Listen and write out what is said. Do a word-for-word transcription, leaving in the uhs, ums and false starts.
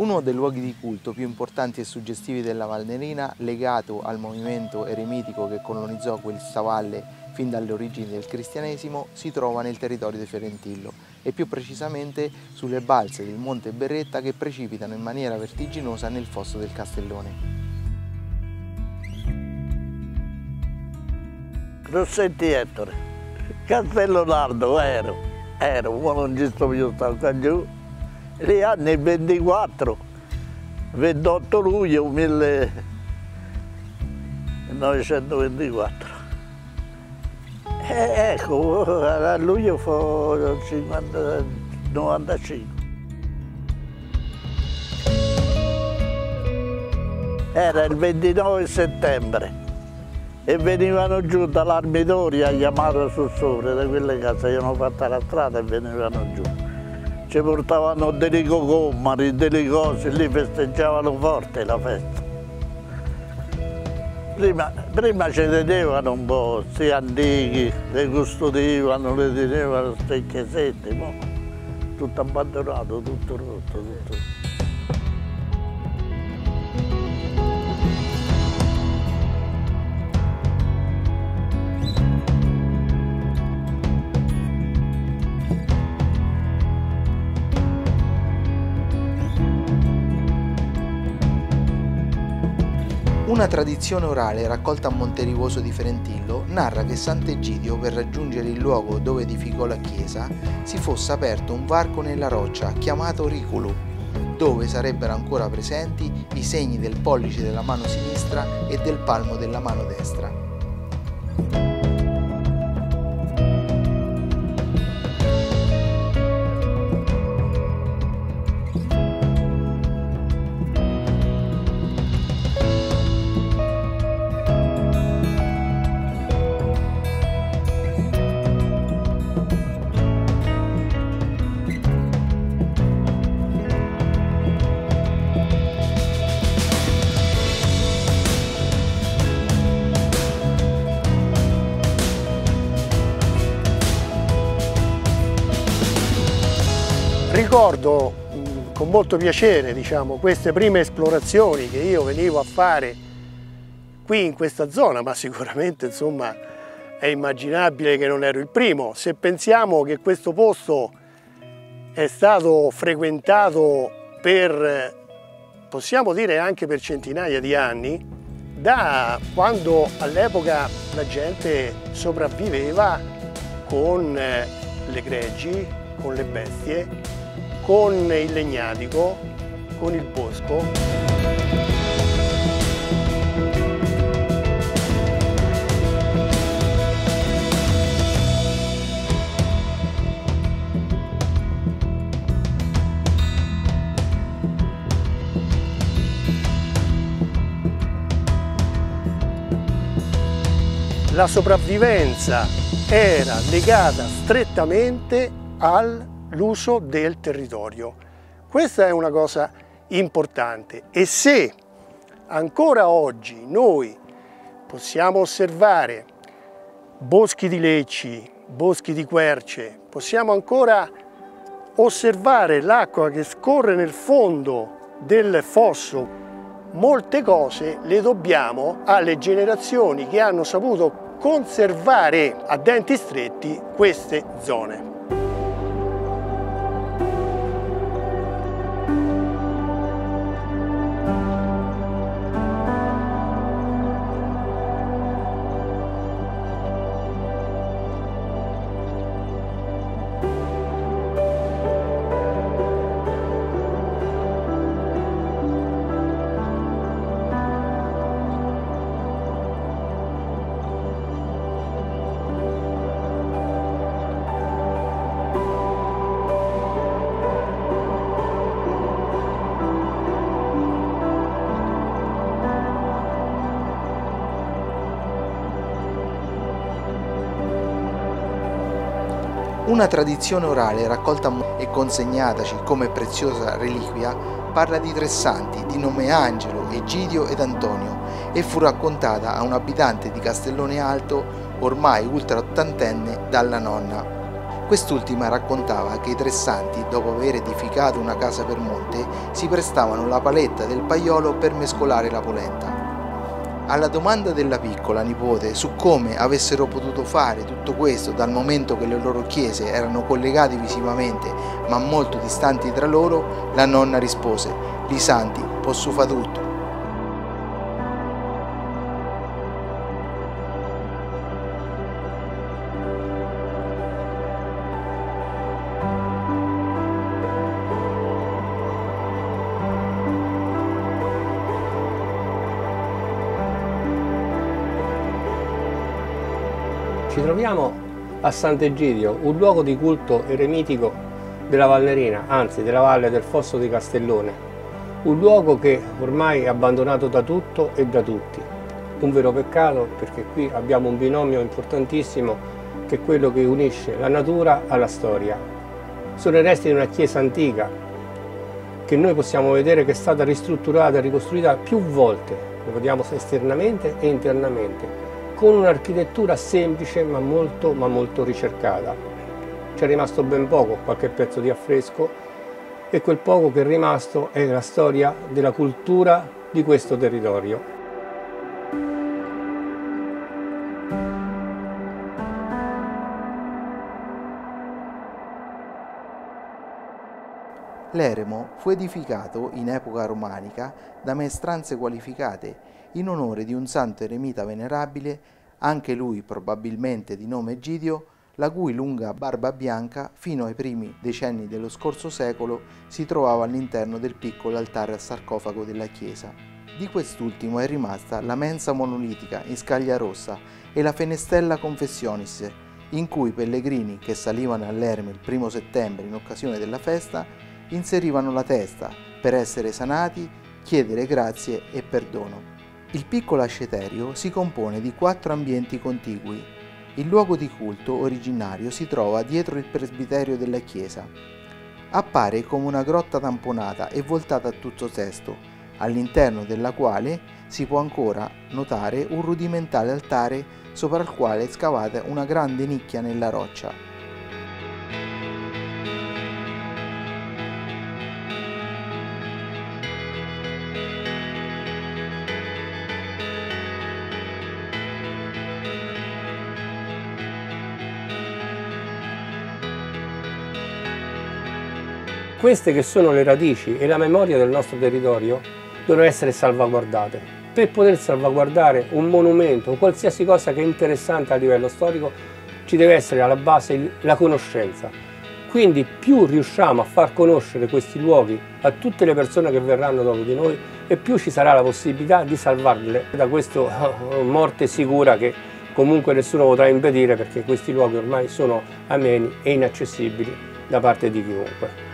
Uno dei luoghi di culto più importanti e suggestivi della Valnerina, legato al movimento eremitico che colonizzò questa valle fin dalle origini del cristianesimo, si trova nel territorio di Ferentillo e più precisamente sulle balze del Monte Berretta che precipitano in maniera vertiginosa nel fosso del Castellone. Rossetti Ettore, Castello Nardo, ero, ero, ma non ci sto più, sto qua giù. Gli anni ventiquattro, ventotto luglio millenovecentoventiquattro. E ecco, a luglio fu cinquanta, novantacinque. Era il ventinove settembre e venivano giù dall'Armitoria a chiamare sul sopra, da quelle case, avevano fatto la strada e venivano giù. Ci portavano dei cocommari, delle cose, lì festeggiavano forte la festa. Prima, prima ci tenevano un po', questi antichi, le custodivano, le tenevano queste chiesette, ma tutto abbandonato, tutto rotto, tutto. Una tradizione orale raccolta a Monterivoso di Ferentillo narra che Sant'Egidio, per raggiungere il luogo dove edificò la chiesa, si fosse aperto un varco nella roccia chiamato Riculu, dove sarebbero ancora presenti i segni del pollice della mano sinistra e del palmo della mano destra. Ricordo mh, con molto piacere, diciamo, queste prime esplorazioni che io venivo a fare qui in questa zona, ma sicuramente, insomma, è immaginabile che non ero il primo. Se pensiamo che questo posto è stato frequentato per, possiamo dire anche per centinaia di anni, da quando all'epoca la gente sopravviveva con le greggi, con le bestie, con il legnatico, con il bosco. La sopravvivenza era legata strettamente all'uso del territorio. Questa è una cosa importante e se ancora oggi noi possiamo osservare boschi di lecci, boschi di querce, possiamo ancora osservare l'acqua che scorre nel fondo del fosso, molte cose le dobbiamo alle generazioni che hanno saputo conservare a denti stretti queste zone. Una tradizione orale raccolta e consegnataci come preziosa reliquia parla di tre santi di nome Angelo, Egidio ed Antonio e fu raccontata a un abitante di Castellone Alto ormai ultra ottantenne dalla nonna. Quest'ultima raccontava che i tre santi, dopo aver edificato una casa per monte, si prestavano la paletta del paiolo per mescolare la polenta. Alla domanda della piccola nipote su come avessero potuto fare tutto questo dal momento che le loro chiese erano collegate visivamente ma molto distanti tra loro, la nonna rispose: "Li santi possono fare tutto". Ci troviamo a Sant'Egidio, un luogo di culto eremitico della Valnerina, anzi della valle del Fosso di Castellone, un luogo che ormai è abbandonato da tutto e da tutti. Un vero peccato, perché qui abbiamo un binomio importantissimo che è quello che unisce la natura alla storia. Sono i resti di una chiesa antica che noi possiamo vedere che è stata ristrutturata e ricostruita più volte, lo vediamo esternamente e internamente, con un'architettura semplice ma molto, ma molto ricercata. C'è rimasto ben poco, qualche pezzo di affresco, e quel poco che è rimasto è la storia della cultura di questo territorio. L'eremo fu edificato in epoca romanica da maestranze qualificate in onore di un santo eremita venerabile, anche lui probabilmente di nome Egidio, la cui lunga barba bianca fino ai primi decenni dello scorso secolo si trovava all'interno del piccolo altare a sarcofago della chiesa. Di quest'ultimo è rimasta la mensa monolitica in scaglia rossa e la fenestella Confessionis, in cui i pellegrini che salivano all'eremo il primo settembre in occasione della festa inserivano la testa per essere sanati, chiedere grazie e perdono. Il piccolo asceterio si compone di quattro ambienti contigui. Il luogo di culto originario si trova dietro il presbiterio della chiesa. Appare come una grotta tamponata e voltata a tutto sesto, all'interno della quale si può ancora notare un rudimentale altare sopra il quale è scavata una grande nicchia nella roccia. Queste che sono le radici e la memoria del nostro territorio devono essere salvaguardate. Per poter salvaguardare un monumento o qualsiasi cosa che è interessante a livello storico ci deve essere alla base la conoscenza. Quindi più riusciamo a far conoscere questi luoghi a tutte le persone che verranno dopo di noi e più ci sarà la possibilità di salvarle da questa morte sicura che comunque nessuno potrà impedire, perché questi luoghi ormai sono ameni e inaccessibili da parte di chiunque.